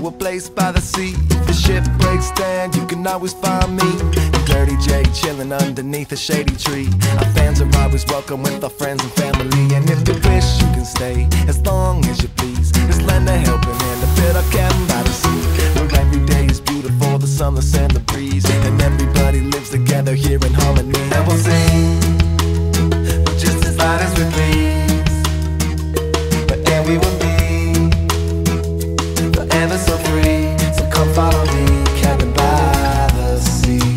a place by the sea. If the ship breaks down, you can always find me and Dirty J chilling underneath a shady tree. Our fans are always welcome with our friends and family, and if you wish, you can stay as long as you please. Just lend a helping hand, a bit of cabin by the sea, where every day is beautiful, the sunless and the breeze, and everybody lives together here in harmony. And we'll sing just as loud as we please, but then we will be forever so free. So come follow me, cabin by the sea.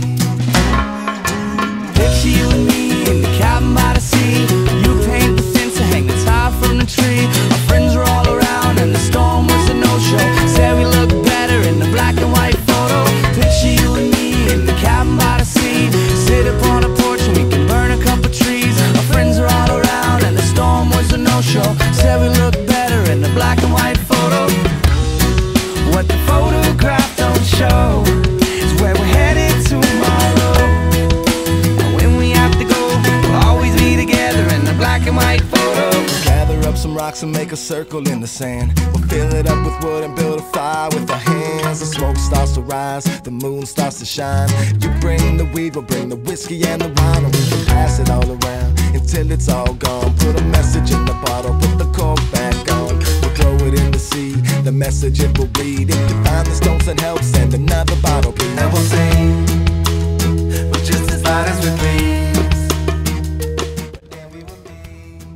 Picture you and me in the cabin by the sea. You paint the fence and hang the tie from the tree. Our friends were all around and the storm was a no-show. Said we look better in the black and white photo. Picture you and me in the cabin by the sea. Sit up on a porch and we can burn a couple trees. Our friends were all around and the storm was a no-show. Said we look better in the black and white photo. What the photograph don't show is where we're headed tomorrow. And when we have to go, we'll always be together in the black and white photo. Gather up some rocks and make a circle in the sand. We'll fill it up with wood and build a fire with our hands. The smoke starts to rise, the moon starts to shine. You bring the weed, we'll bring the whiskey and the wine, and we can pass it all around until it's all gone. Put a message in the bottle, put the cork back on. We'll throw it in the sea, the message it will read. If you find the stones and help, send another bottle, please. And we'll sing, but just as loud as we please. But then we will be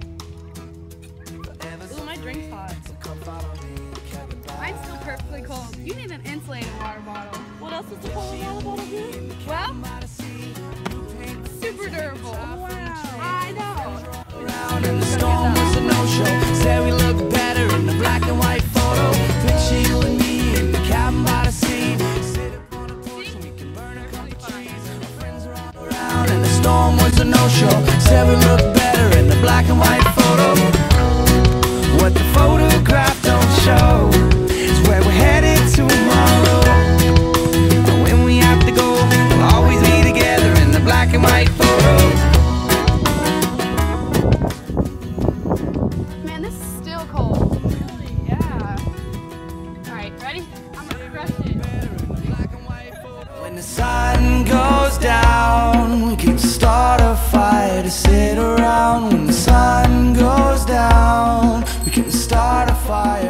forever so Ooh, my drink's hot. free. So come follow me, cabin by Mine's still perfectly cold. You need an insulated water bottle. What else does the cold water bottle do? Well, super durable. Wow. I know. Around and the storm was a no-show. Said we look better in the black and white photo. Picture you and me in the cabin by the sea. Sit up on a porch and we can burn a couple trees. Our friends are all around and the storm was a no-show. Said we look better in the black and white photo. What the photograph don't show is where we're headed tomorrow. And when we have to go, we'll always be together in the black and white photo. Man, this is still cold. Really? Yeah. Alright, ready? I'm gonna crush it. When the sun goes down, we can start a fire to sit around. When the sun goes down, we can start a fire.